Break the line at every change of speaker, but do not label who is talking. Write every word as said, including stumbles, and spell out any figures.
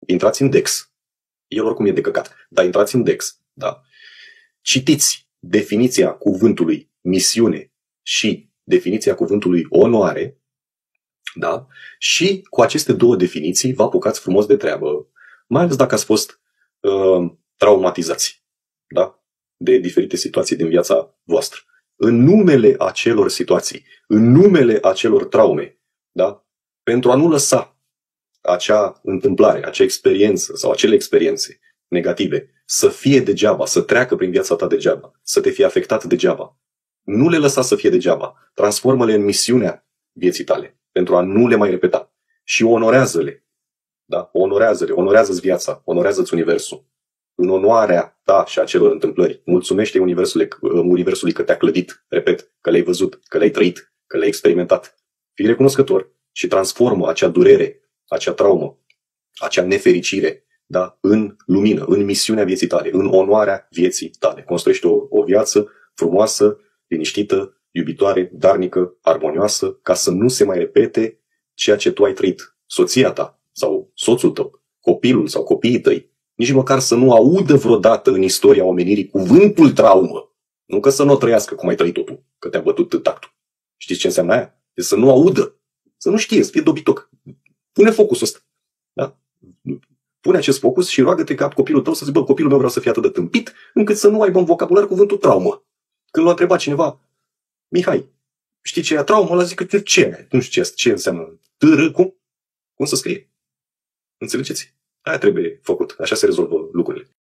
intrați în Dex, el oricum e de căcat, dar intrați în Dex, da? Citiți definiția cuvântului misiune și definiția cuvântului onoare, da? Și cu aceste două definiții vă apucați frumos de treabă, mai ales dacă ați fost uh, traumatizați, da? De diferite situații din viața voastră. În numele acelor situații, în numele acelor traume, da? Pentru a nu lăsa acea întâmplare, acea experiență sau acele experiențe negative să fie degeaba, să treacă prin viața ta degeaba, să te fie afectat degeaba. Nu le lăsa să fie degeaba. Transformă-le în misiunea vieții tale pentru a nu le mai repeta. Și onorează-le. Da? Onorează-le. Onorează-ți viața. Onorează-ți universul. În onoarea ta și a celor întâmplări. Mulțumește universului, universului că te-a clădit. Repet, că le-ai văzut, că le-ai trăit, că le-ai experimentat. Fii recunoscător și transformă acea durere, acea traumă, acea nefericire, da, în lumină, în misiunea vieții tale, în onoarea vieții tale. Construiește o, o viață frumoasă, liniștită, iubitoare, darnică, armonioasă, ca să nu se mai repete ceea ce tu ai trăit. Soția ta sau soțul tău, copilul sau copiii tăi, nici măcar să nu audă vreodată în istoria omenirii cuvântul traumă. Nu că să nu o trăiască cum ai trăit-o tu, că te-a bătut tactul. Știți ce înseamnă aia? Deci să nu audă, să nu știe, să fie dobitoc. Pune focusul ăsta. Da? Pune acest focus și roagă-te ca copilul tău să zici, bă, copilul meu vreau să fie atât de tâmpit, încât să nu aibă în vocabular cuvântul traumă. Când l-a întrebat cineva, Mihai, știi ce e traumă? Ăla zic, ce e? Nu știu ce, ce înseamnă. Târă, cum? Cum să scrie? Înțelegeți? Aia trebuie făcut. Așa se rezolvă lucrurile.